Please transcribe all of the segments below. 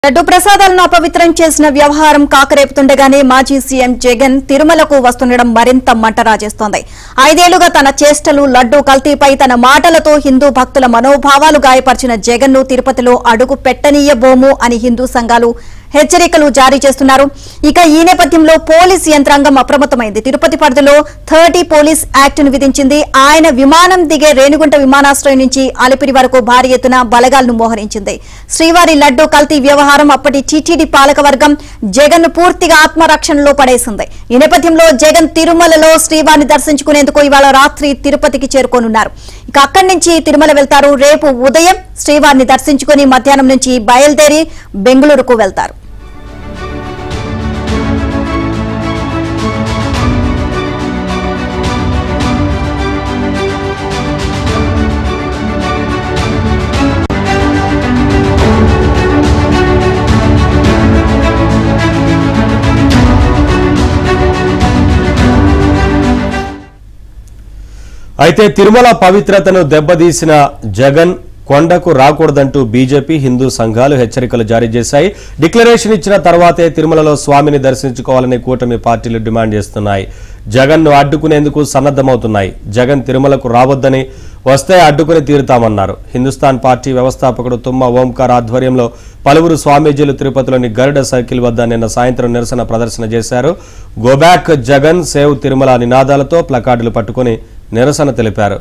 లడ్డు ప్రసాదాలను అపవిత్రం చేసిన వ్యవహారం కాకరేపుతుండగానే మాజీ సీఎం జగన్ తిరుమలకు వస్తుండడం మరింత మంటరాజేస్తోంది. 5 ఏళ్లుగా తన చేష్టలు లడ్డు కల్తీపై తన మాటలతో హిందూ భక్తుల మనోభావాలు గాయపరిచిన జగన్ ను తిరుపతిలో అడుగు పెట్టనీయబోము అని హిందూ సంఘాలు హెచ్చరికలు జారీ చేస్తున్నారు. ఇక ఈ నేపథ్యంలో పోలీస్ యంత్రాంగం అప్రమత్తమైంది. తిరుపతి పరిధిలో 30 పోలీస్ యాక్ట్ ను విధించింది. ఆయన విమానం దిగే రేణిగుంట విమానాశ్రయం నుంచి అలిపిరి వరకు భారీ ఎత్తున బలగాలను మోహరించింది. శ్రీవారి లడ్డు కల్తీ వ్యవహారం అప్పటి టీటీడీ పాలకవర్గం జగన్ ను పూర్తిగా ఆత్మరక్షణలో పడేసింది. ఈ నేపథ్యంలో జగన్ తిరుమలలో శ్రీవారిని దర్శించుకునేందుకు ఇవాళ రాత్రి తిరుపతికి చేరుకోనున్నారు. ఇక అక్కడి నుంచి తిరుమల వెళ్తారు. రేపు ఉదయం శ్రీవారిని దర్శించుకుని మధ్యాహ్నం నుంచి బయలుదేరి బెంగళూరుకు వెళ్తారు. అయితే తిరుమల పవిత్రతను దెబ్బతీసిన జగన్ కొండకు రాకూడదంటూ బీజేపీ హిందూ సంఘాలు హెచ్చరికలు జారీ చేశాయి. డిక్లరేషన్ ఇచ్చిన తర్వాతే తిరుమలలో స్వామిని దర్శించుకోవాలని కూటమి పార్టీలు డిమాండ్ చేస్తున్నాయి. జగన్ ను అడ్డుకునేందుకు సన్నద్దమవుతున్నాయి. జగన్ తిరుమలకు రావద్దని, వస్తే అడ్డుకుని తీరుతామన్నారు. హిందుస్థాన్ పార్టీ వ్యవస్థాపకుడు తుమ్మ ఓంకార్ ఆధ్వర్యంలో పలువురు స్వామీజీలు తిరుపతిలోని గరుడ సర్కిల్ వద్ద నిన్న సాయంత్రం నిరసన ప్రదర్శన చేశారు. గోబ్యాక్ జగన్, సేవ్ తిరుమల నినాదాలతో ప్లకార్డులు పట్టుకుని నిరసన తెలిపారు.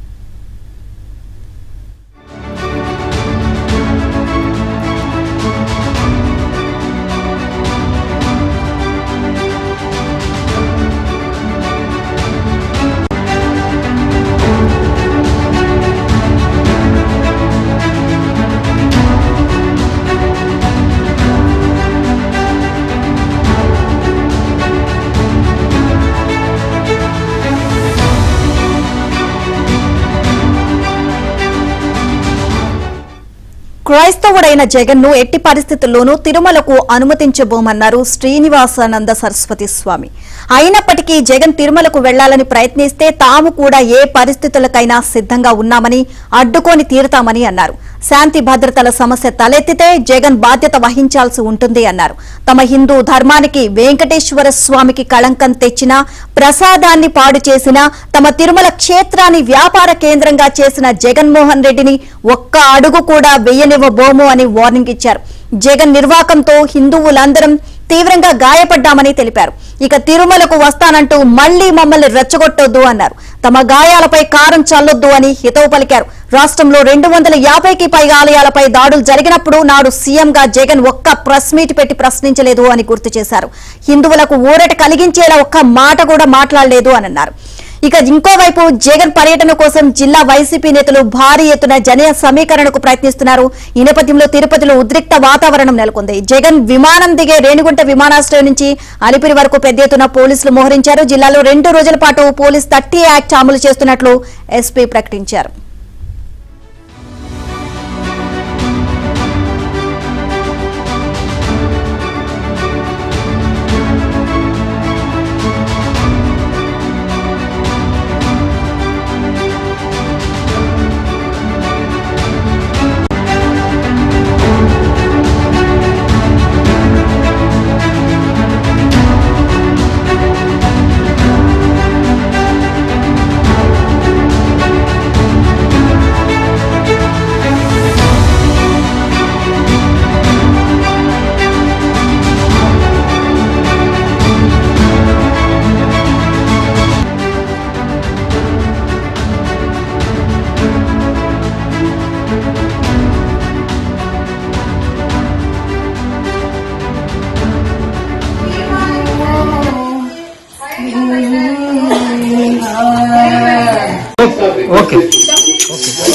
క్రైస్తవుడైన జగన్ ను ఎట్టి పరిస్థితుల్లోనూ తిరుమలకు అనుమతించబోమన్నారు శ్రీనివాసానంద సరస్వతి స్వామి. అయినప్పటికీ జగన్ తిరుమలకు వెళ్లాలని ప్రయత్నిస్తే తాము కూడా ఏ పరిస్థితులకైనా సిద్ధంగా ఉన్నామని, అడ్డుకొని తీరుతామని అన్నారు. శాంతి భద్రతల సమస్య తలెత్తితే జగన్ బాధ్యత వహించాల్సి ఉంటుంది అన్నారు. తమ హిందూ ధర్మానికి, వెంకటేశ్వర స్వామికి కళంకం తెచ్చినా, ప్రసాదాన్ని పాడు చేసినా, తమ తిరుమల క్షేత్రాన్ని వ్యాపార కేంద్రంగా చేసిన జగన్మోహన్ రెడ్డిని ఒక్క అడుగు కూడా వెయ్యనివ్వబోము అని వార్నింగ్ ఇచ్చారు. జగన్ నిర్వాకంతో హిందువులందరం తీవ్రంగా గాయపడ్డామని తెలిపారు. ఇక తిరుమలకు వస్తానంటూ మళ్లీ మమ్మల్ని రెచ్చగొట్టొద్దు అన్నారు. తమ గాయాలపై కారం చల్లొద్దు అని హితవు పలికారు. రాష్ట్రంలో 250కి పైగా ఆలయాలపై దాడులు జరిగినప్పుడు నాడు సీఎంగా జగన్ ఒక్క ప్రెస్ మీట్ పెట్టి ప్రశ్నించలేదు అని గుర్తు చేశారు. హిందువులకు ఊరట కలిగించేలా ఒక్క మాట కూడా మాట్లాడలేదు అని అన్నారు. ఇక ఇంకోవైపు జగన్ పర్యటన కోసం జిల్లా వైసీపీ నేతలు భారీ ఎత్తున జన సమీకరణకు ప్రయత్నిస్తున్నారు. ఈ నేపథ్యంలో తిరుపతిలో ఉద్రిక్త వాతావరణం నెలకొంది. జగన్ విమానం దిగే రేణిగుంట విమానాశ్రయం నుంచి అలిపిరి వరకు పెద్ద ఎత్తున పోలీసులు మోహరించారు. జిల్లాలో 2 రోజుల పాటు పోలీస్ 30 యాక్ట్ అమలు చేస్తున్నట్లు ఎస్పీ ప్రకటించారు. Okay.